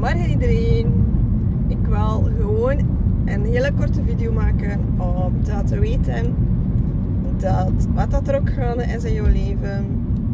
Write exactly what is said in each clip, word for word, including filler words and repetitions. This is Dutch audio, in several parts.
Goedemorgen iedereen. Ik wil gewoon een hele korte video maken om te laten weten dat wat dat er ook gaande is in jouw leven,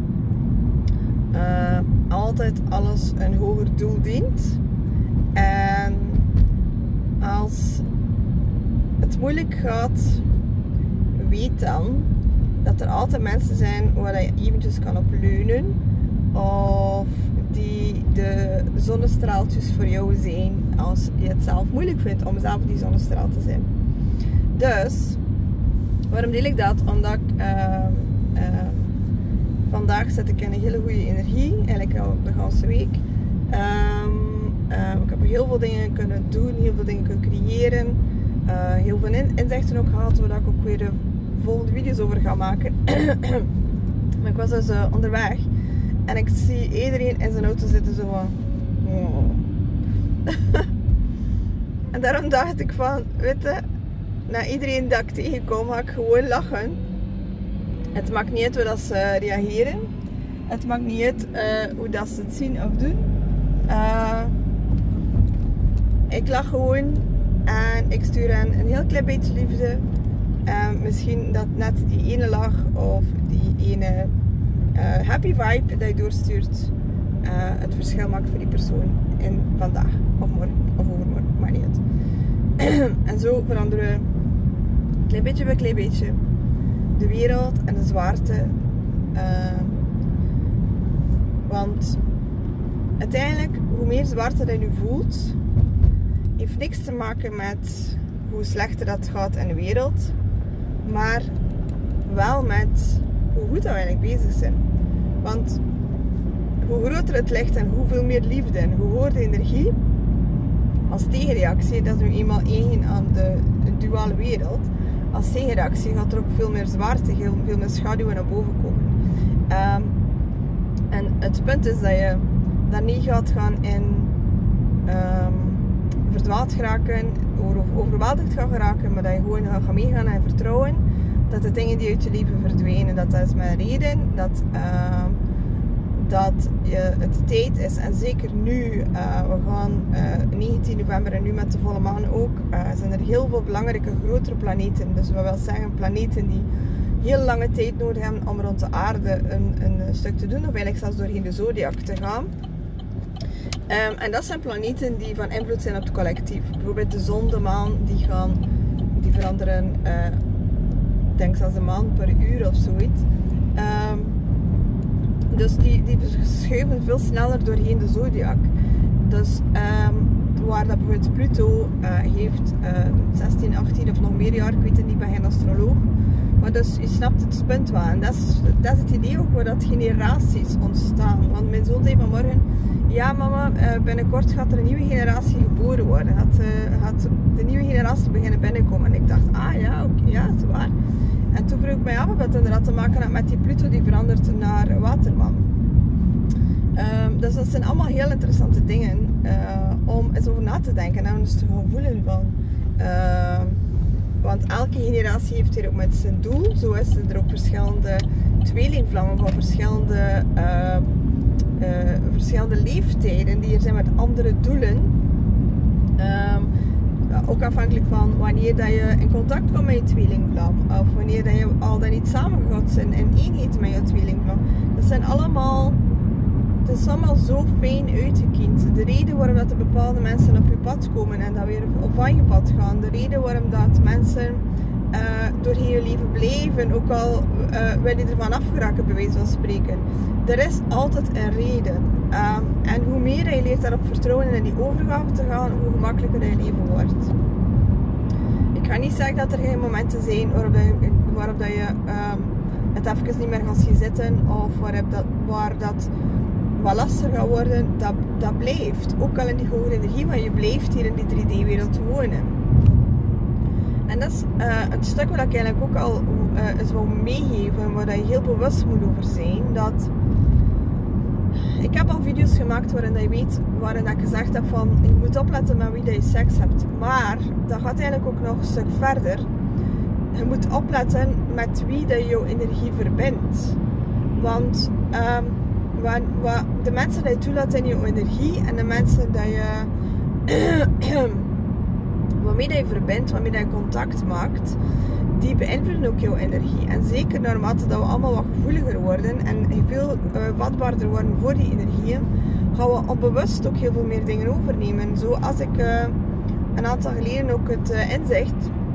uh, altijd alles een hoger doel dient. En als het moeilijk gaat, weet dan dat er altijd mensen zijn waar je eventjes kan op leunen, of die de zonnestraaltjes voor jou zijn als je het zelf moeilijk vindt om zelf die zonnestraal te zijn. Dus, waarom deel ik dat? Omdat ik uh, uh, vandaag zit ik in een hele goede energie, eigenlijk al de hele week. Um, uh, ik heb heel veel dingen kunnen doen, heel veel dingen kunnen creëren, uh, heel veel inzichten ook gehad, waar ik ook weer de volgende video's over ga maken. Maar ik was dus uh, onderweg. En ik zie iedereen in zijn auto zitten zo van... Oh. En daarom dacht ik van, weet je, na iedereen dat ik tegenkom ga ik gewoon lachen. Het maakt niet uit hoe dat ze reageren. Het maakt niet uit uh, hoe dat ze het zien of doen. Uh, ik lach gewoon en ik stuur hen een heel klein beetje liefde. Uh, misschien dat net die ene lach of die ene... Uh, happy vibe dat je doorstuurt, uh, het verschil maakt voor die persoon in vandaag of morgen of overmorgen, maakt niet uit. En zo veranderen we klein beetje bij klein beetje de wereld en de zwaarte. Uh, want uiteindelijk, hoe meer zwaarte dat je nu voelt, heeft niks te maken met hoe slechter dat gaat in de wereld, maar wel met hoe goed dat we eigenlijk bezig zijn. Want hoe groter het licht en hoeveel meer liefde en hoe hoger de energie als tegenreactie, dat is nu eenmaal eigen aan de, de duale wereld, als tegenreactie gaat er ook veel meer zwaarte, veel meer schaduwen naar boven komen. Um, en het punt is dat je daar niet gaat gaan in um, verdwaald geraken, of overweldigd gaat geraken, maar dat je gewoon gaat meegaan en vertrouwen dat de dingen die uit je leven verdwijnen, dat dat is mijn reden, dat, uh, dat je het tijd is, en zeker nu, uh, we gaan uh, negentien november en nu met de volle maan ook, uh, zijn er heel veel belangrijke grotere planeten, dus wat wil zeggen planeten die heel lange tijd nodig hebben om rond de aarde een, een stuk te doen, of eigenlijk zelfs doorheen de zodiac te gaan. Um, en dat zijn planeten die van invloed zijn op het collectief. Bijvoorbeeld de zon, de maan, die gaan, die veranderen, uh, ik denk zelfs een maand per uur of zoiets. Um, dus die, die schuiven veel sneller doorheen de zodiac. Dus um, waar dat bijvoorbeeld Pluto uh, heeft uh, zestien, achttien of nog meer jaar, ik weet het niet, ik ben geen astroloog. Maar dus je snapt het punt wel. En dat is, dat is het idee ook waar dat generaties ontstaan. Want mijn zoon zei vanmorgen, ja mama, uh, binnenkort gaat er een nieuwe generatie geboren worden. Gaat, uh, gaat de nieuwe generatie beginnen binnenkomen. En ik dacht, ah ja, okay, ja, dat is waar. En toen vroeg ik mij af of het inderdaad te maken had met die Pluto die verandert naar waterman. Um, dus dat zijn allemaal heel interessante dingen uh, om eens over na te denken en eens te gaan voelen van. Uh, want elke generatie heeft hier ook met zijn doel. Zo is er ook verschillende tweelingvlammen van verschillende, uh, uh, verschillende leeftijden die er zijn met andere doelen. Um, ook afhankelijk van wanneer dat je in contact komt met je tweelingvlam, of wanneer dat je al dan niet samen gaat zijn in eenheid met je tweelingvlam. Dat zijn allemaal, het is allemaal zo fijn uitgekiend. De reden waarom dat er bepaalde mensen op je pad komen en dat weer op van je pad gaan, de reden waarom dat mensen uh, doorheen je leven blijven, ook al uh, wil je ervan afgeraken, bij wijze van spreken. Er is altijd een reden. Uh, en hoe meer je leert daarop vertrouwen en in die overgave te gaan, hoe gemakkelijker je leven wordt. Ik ga niet zeggen dat er geen momenten zijn waarop, je, waarop dat je um, het even niet meer gaat zien zitten, of waarop dat, waar dat wat lastiger gaat worden, dat, dat blijft. Ook al in die hogere energie, maar je blijft hier in die drie D wereld wonen. En dat is uh, het stuk wat ik eigenlijk ook al uh, eens wil meegeven, waar je heel bewust moet over zijn. Dat ik heb al video's gemaakt waarin dat je weet, waarin dat ik gezegd heb van je moet opletten met wie dat je seks hebt. Maar dat gaat eigenlijk ook nog een stuk verder. Je moet opletten met wie dat je jouw energie verbindt. Want um, wat, wat, de mensen die je toelaat in je energie en de mensen die je, waarmee je verbindt, waarmee je contact maakt, die beïnvloeden ook jouw energie. En zeker naarmate dat we allemaal wat gevoeliger worden en veel uh, vatbaarder worden voor die energieën, gaan we onbewust ook heel veel meer dingen overnemen. Zoals ik uh, een aantal geleden ook het uh, inzicht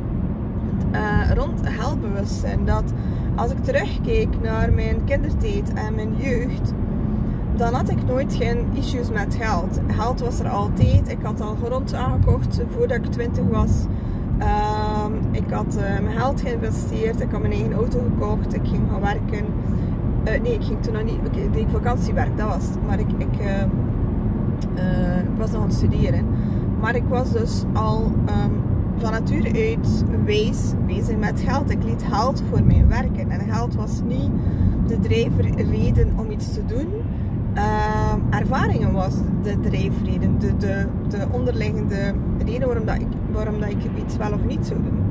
uh, rond heldbewustzijn. Dat als ik terugkeek naar mijn kindertijd en mijn jeugd, dan had ik nooit geen issues met geld. Geld was er altijd. Ik had al grond aangekocht voordat ik twintig was. Uh, ik had uh, mijn geld geïnvesteerd. Ik had mijn eigen auto gekocht. Ik ging gaan werken. Uh, nee, ik ging toen nog niet. Okay, ik deed vakantiewerk, dat was het. Maar ik, ik, uh, uh, ik was nog aan het studeren. Maar ik was dus al um, van nature uit wijs bezig met geld. Ik liet geld voor mij werken. En geld was niet de drijfreden om iets te doen. Uh, ervaringen was de drijfreden, de, de, de onderliggende reden waarom, dat ik, waarom dat ik iets wel of niet zou doen.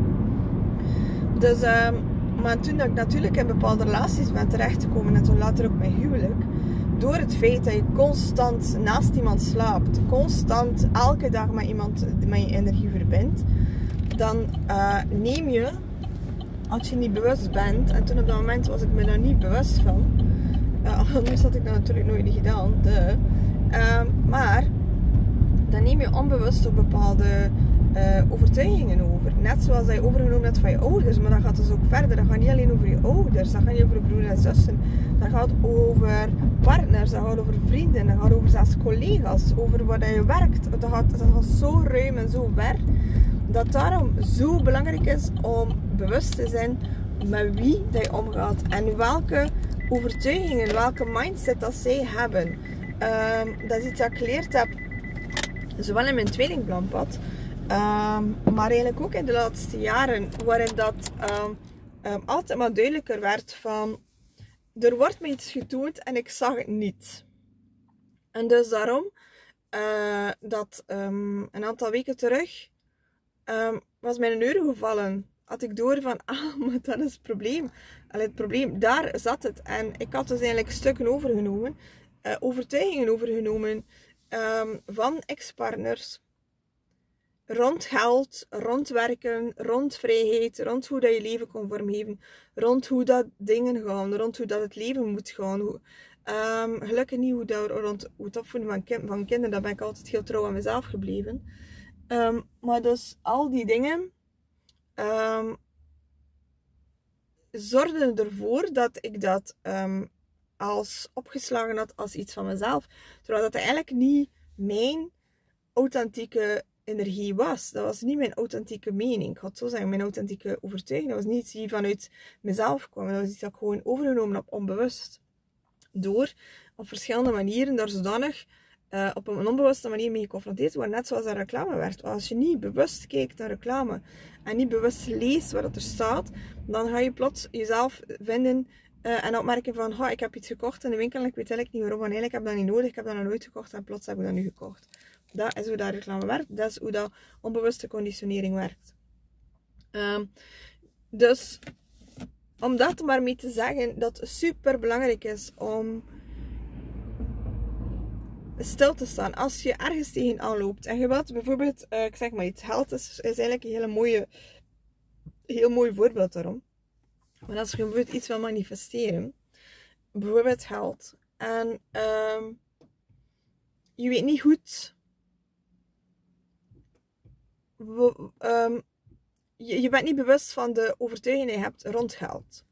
Dus, uh, maar toen dat ik natuurlijk in bepaalde relaties ben terechtgekomen en toen later ook mijn huwelijk, door het feit dat je constant naast iemand slaapt, constant elke dag met iemand met je energie verbindt, dan uh, neem je, als je niet bewust bent, en toen op dat moment was ik me daar niet bewust van, Uh, anders had ik dat natuurlijk nooit gedaan. De. Uh, maar dan neem je onbewust ook bepaalde uh, overtuigingen over. Net zoals dat je overgenomen hebt van je ouders. Maar dat gaat dus ook verder. Dat gaat niet alleen over je ouders. Dat gaat niet over broers en zussen. Dat gaat over partners. Dat gaat over vrienden. Dat gaat over zelfs collega's. Over waar je werkt. Dat gaat, dat gaat zo ruim en zo ver. Dat daarom zo belangrijk is om bewust te zijn met wie dat je omgaat. En welke overtuigingen, welke mindset dat zij hebben. Um, dat is iets dat ik geleerd heb, zowel in mijn tweelingplanpad, um, maar eigenlijk ook in de laatste jaren, waarin dat um, um, altijd maar duidelijker werd van, er wordt me iets getoond en ik zag het niet. En dus daarom, uh, dat um, een aantal weken terug, um, was mij een euro gevallen. Had ik door van, ah, maar dat is het probleem. Allee, het probleem, daar zat het. En ik had dus eigenlijk stukken overgenomen, uh, overtuigingen overgenomen um, van ex-partners. Rond geld, rond werken, rond vrijheid, rond hoe dat je leven kon vormgeven. Rond hoe dat dingen gaan, rond hoe dat het leven moet gaan. Hoe, um, gelukkig niet hoe dat, rond hoe het opvoeden van, kind, van kinderen, daar ben ik altijd heel trouw aan mezelf gebleven. Um, maar dus al die dingen Um, zorgde ervoor dat ik dat um, als opgeslagen had als iets van mezelf. Terwijl dat eigenlijk niet mijn authentieke energie was. Dat was niet mijn authentieke mening. Ik had zo zeggen, mijn authentieke overtuiging. Dat was niet iets die vanuit mezelf kwam. Dat was iets dat ik gewoon overgenomen heb, onbewust. Door op verschillende manieren, daar zodanig Uh, op een onbewuste manier mee geconfronteerd worden, net zoals er reclame werd. Als je niet bewust kijkt naar reclame en niet bewust leest wat er staat, dan ga je plots jezelf vinden uh, en opmerken van, ha, ik heb iets gekocht in de winkel en ik weet eigenlijk niet waarom, want eigenlijk heb ik dat niet nodig, ik heb dat nog nooit gekocht en plots heb ik dat nu gekocht. Dat is hoe dat reclame werkt, dat is hoe dat onbewuste conditionering werkt. Um, dus, om dat maar mee te zeggen, dat het super belangrijk is om stil te staan. Als je ergens tegenaan loopt en je wilt bijvoorbeeld, uh, ik zeg maar iets, geld is, is eigenlijk een hele mooie, heel mooi voorbeeld daarom. Maar als je bijvoorbeeld iets wil manifesteren, bijvoorbeeld geld, en um, je weet niet goed, um, je, je bent niet bewust van de overtuiging die je hebt rond geld,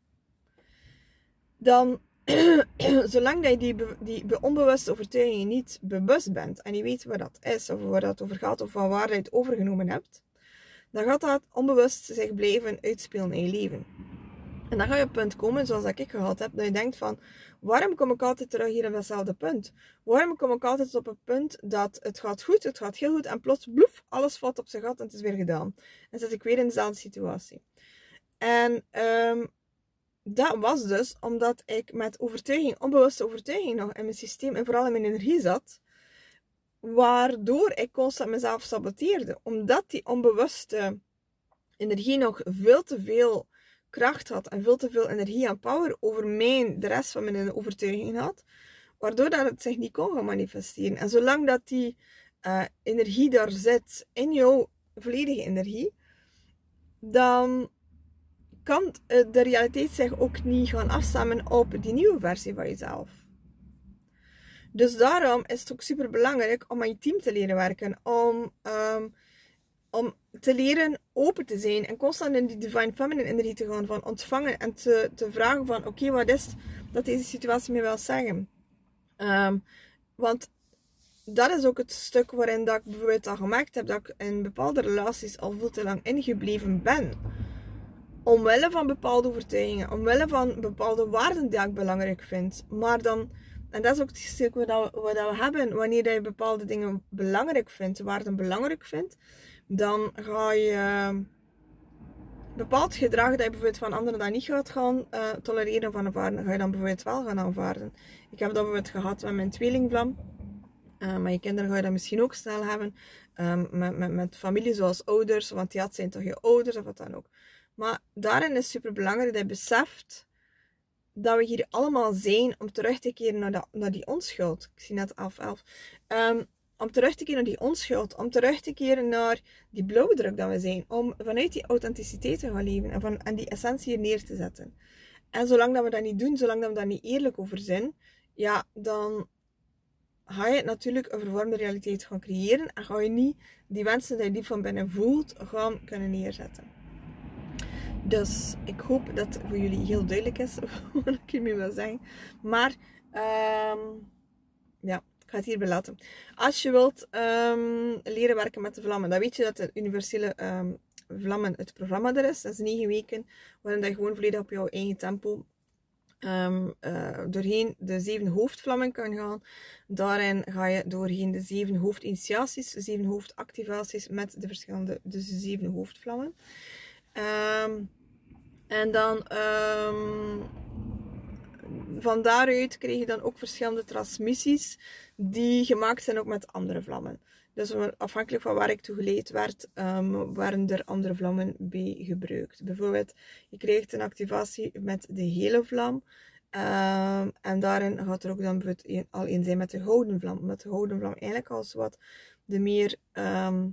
dan zolang dat je die, die onbewuste overtuigingen niet bewust bent en je weet waar dat is of waar dat over gaat of van waar je het overgenomen hebt, dan gaat dat onbewust zich blijven uitspelen in je leven. En dan ga je op een punt komen, zoals dat ik gehad heb, dat je denkt van, waarom kom ik altijd terug hier op datzelfde punt? Waarom kom ik altijd op een punt dat het gaat goed, het gaat heel goed en plots, bloef, alles valt op zijn gat en het is weer gedaan. En zit ik weer in dezelfde situatie. En um, dat was dus omdat ik met overtuiging, onbewuste overtuiging nog in mijn systeem en vooral in mijn energie zat, waardoor ik constant mezelf saboteerde. Omdat die onbewuste energie nog veel te veel kracht had en veel te veel energie en power over mijn, de rest van mijn overtuiging had, waardoor dat het zich niet kon gaan manifesteren. En zolang dat die uh, energie daar zit, in jouw volledige energie, dan kan de realiteit zich ook niet gaan afstemmen op die nieuwe versie van jezelf. Dus daarom is het ook super belangrijk om aan je team te leren werken, om, um, om te leren open te zijn en constant in die Divine Feminine energie te gaan van ontvangen en te, te vragen van oké, okay, wat is dat deze situatie mij wil zeggen? Um, want dat is ook het stuk waarin dat ik bijvoorbeeld al gemerkt heb dat ik in bepaalde relaties al veel te lang ingebleven ben. Omwille van bepaalde overtuigingen, omwille van bepaalde waarden die ik belangrijk vind. Maar dan, en dat is ook het stuk wat, we, wat we hebben, wanneer je bepaalde dingen belangrijk vindt, waarden belangrijk vindt, dan ga je bepaald gedrag dat je bijvoorbeeld van anderen dat niet gaat gaan uh, tolereren of aanvaarden, ga je dan bijvoorbeeld wel gaan aanvaarden. Ik heb dat bijvoorbeeld gehad met mijn tweelingvlam. Uh, met je kinderen ga je dat misschien ook snel hebben. Um, met, met, met familie zoals ouders, want ja, het zijn toch je ouders of wat dan ook. Maar daarin is het super belangrijk dat je beseft dat we hier allemaal zijn om terug te keren naar, dat, naar die onschuld. Ik zie net elf elf. Um, om terug te keren naar die onschuld. Om terug te keren naar die blauwdruk dat we zijn. Om vanuit die authenticiteit te gaan leven. En, van, en die essentie hier neer te zetten. En zolang dat we dat niet doen, zolang dat we daar niet eerlijk over zijn, ja, dan ga je natuurlijk een vervormde realiteit gaan creëren. En ga je niet die wensen die je diep van binnen voelt, gaan kunnen neerzetten. Dus ik hoop dat het voor jullie heel duidelijk is wat ik hiermee wil zeggen. Maar um, ja, ik ga het hierbij laten. Als je wilt um, leren werken met de vlammen, dan weet je dat de universele um, vlammen het programma er is. Dat is negen weken waarin je gewoon volledig op jouw eigen tempo um, uh, doorheen de zeven hoofdvlammen kan gaan. Daarin ga je doorheen de zeven hoofdinitiaties, zeven hoofdactivaties met de verschillende, dus de zeven hoofdvlammen. Um, en dan um, van daaruit krijg je dan ook verschillende transmissies die gemaakt zijn ook met andere vlammen. Dus afhankelijk van waar ik toe geleid werd, um, werden er andere vlammen bij gebruikt. Bijvoorbeeld, je krijgt een activatie met de hele vlam. Um, en daarin gaat er ook dan bijvoorbeeld al in zijn met de gouden vlam. Met de gouden vlam eigenlijk als wat de meer um,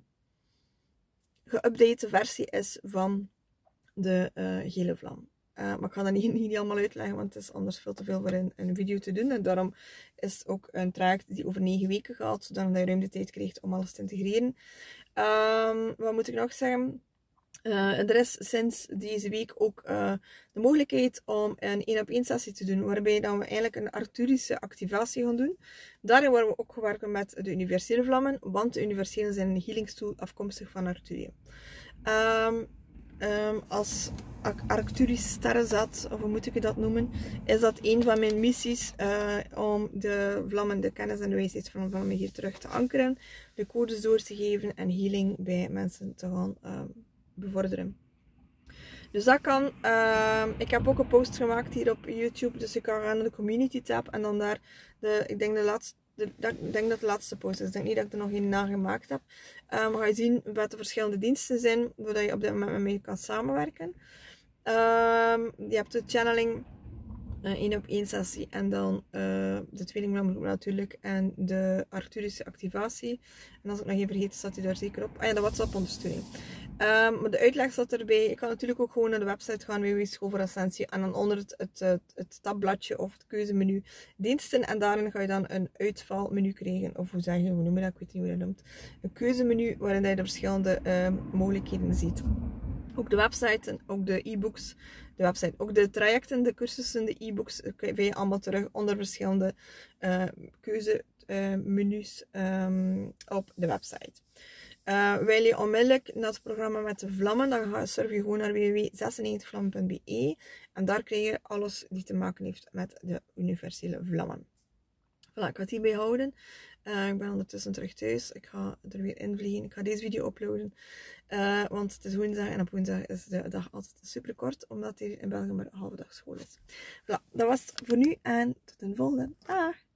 geüpdate versie is van de uh, gele vlam. Uh, maar ik ga dat niet, niet allemaal uitleggen, want het is anders veel te veel voor een, een video te doen. En daarom is het ook een traject die over negen weken gaat, zodat je ruim de tijd krijgt om alles te integreren. Um, wat moet ik nog zeggen? Uh, er is sinds deze week ook uh, de mogelijkheid om een één op één sessie te doen, waarbij dan we eigenlijk een Arcturische activatie gaan doen. Daarin worden we ook gewerkt met de universele vlammen, want de universele zijn een healingstoel afkomstig van Arcturië. Um, Um, als Arcturisch sterrenzat, of hoe moet ik dat noemen, is dat een van mijn missies uh, om de vlammen, de kennis en de wijsheid van de vlammen hier terug te ankeren, de codes door te geven en healing bij mensen te gaan uh, bevorderen. Dus dat kan. Uh, ik heb ook een post gemaakt hier op YouTube, dus je kan gaan naar de community tab en dan daar, de, ik denk de laatste, De, dat, ik denk dat de laatste post is. Ik denk niet dat ik er nog een nagemaakt heb. Um, ga je zien wat de verschillende diensten zijn, zodat je op dit moment met mij kan samenwerken. Um, je hebt de channeling, uh, één op één sessie en dan uh, de tweelingvlam natuurlijk en de Arcturische activatie. En als ik nog even vergeet, staat hij daar zeker op. Ah ja, de WhatsApp ondersteuning. Um, maar de uitleg staat erbij. Je kan natuurlijk ook gewoon naar de website gaan, w w w punt school voor ascensie. En dan onder het, het, het, het tabbladje of het keuzemenu diensten. En daarin ga je dan een uitvalmenu krijgen. Of hoe zeg je, hoe noem je dat? Ik weet niet hoe je dat noemt. Een keuzemenu waarin je de verschillende um, mogelijkheden ziet. Ook de website en ook de e-books. De website, ook de trajecten, de cursussen, de e-books vind je allemaal terug onder verschillende uh, keuzemenus uh, um, op de website. Uh, wil je onmiddellijk naar het programma met de vlammen, dan ga, surf je gewoon naar w w w punt zesennegentig vlammen punt b e en daar krijg je alles die te maken heeft met de universele vlammen. Voilà, ik ga het hierbij houden. Uh, ik ben ondertussen terug thuis. Ik ga er weer in vliegen. Ik ga deze video uploaden. Uh, want het is woensdag en op woensdag is de dag altijd super kort, omdat hier in België maar halve dag school is. Voilà, dat was het voor nu en tot een volgende. Dag!